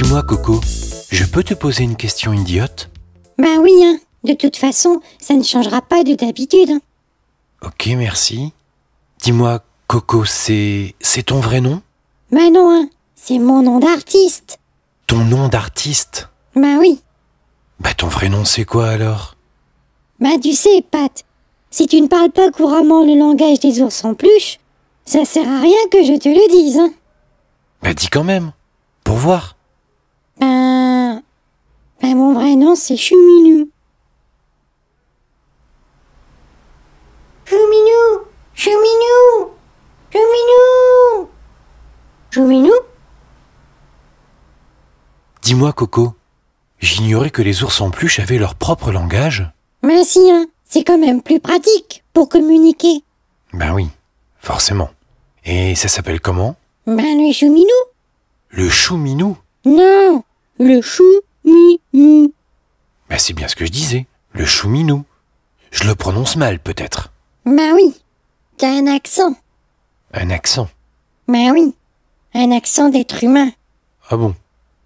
Dis-moi, Coco, je peux te poser une question idiote? Ben oui, hein. De toute façon, ça ne changera pas de d'habitude. Hein. Ok, merci. Dis-moi, Coco, c'est ton vrai nom? Ben non, hein. C'est mon nom d'artiste. Ton nom d'artiste? Ben oui. Bah ton vrai nom c'est quoi alors? Ben tu sais, Pat, si tu ne parles pas couramment le langage des ours en peluche, ça sert à rien que je te le dise, hein. Bah dis quand même, pour voir. Ben mon vrai nom c'est Chouminou. Chouminou, Chouminou, Chouminou, Chouminou. Dis-moi, Coco, j'ignorais que les ours en peluche avaient leur propre langage. Ben si, hein, c'est quand même plus pratique pour communiquer. Ben oui, forcément. Et ça s'appelle comment? Ben le Chouminou. Le chouminou? Non, le Chouminou. Ben c'est bien ce que je disais, le chouminou. Je le prononce mal peut-être. Ben oui, t'as un accent. Un accent. Ben oui, un accent d'être humain. Ah bon?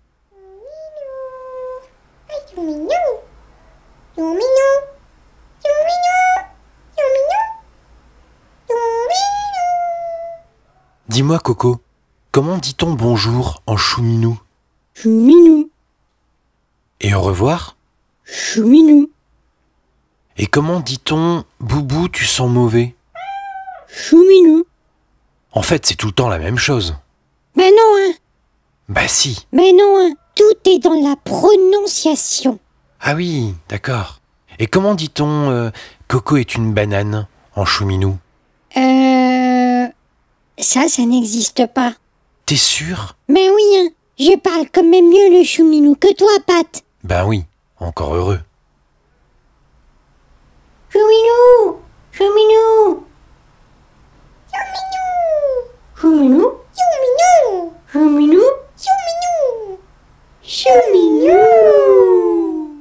Dis-moi, Coco, comment dit-on bonjour en chouminou? Chouminou, Et au revoir? Chouminou, Et comment dit-on boubou, tu sens mauvais? Chouminou. En fait, c'est tout le temps la même chose. Ben non, hein. Bah si. Ben non, hein. Tout est dans la prononciation. Ah oui, d'accord. Et comment dit-on Coco est une banane en chouminou? Ça n'existe pas. T'es sûr? Ben oui, hein. Je parle quand même mieux le Chouminou que toi, Pat. Ben oui, encore heureux. Chouminou, Chouminou, Chouminou, Chouminou, Chouminou, Chouminou, Chouminou.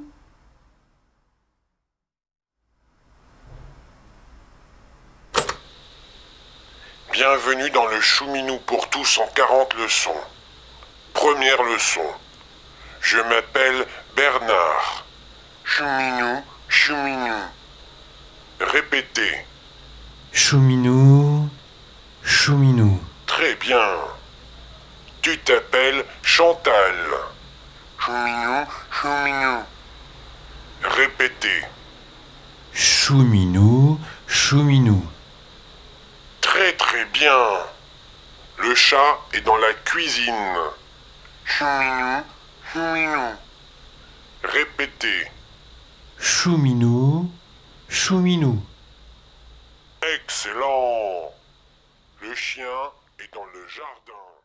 Bienvenue dans le Chouminou pour tous en 40 leçons. Première leçon. Je m'appelle Bernard. Chouminou, chouminou. Répétez. Chouminou, chouminou. Très bien. Tu t'appelles Chantal. Chouminou, chouminou. Répétez. Chouminou, chouminou. Très très bien. Le chat est dans la cuisine. Chouminou, chouminou. Répétez. Chouminou, chouminou. Excellent. Le chien est dans le jardin.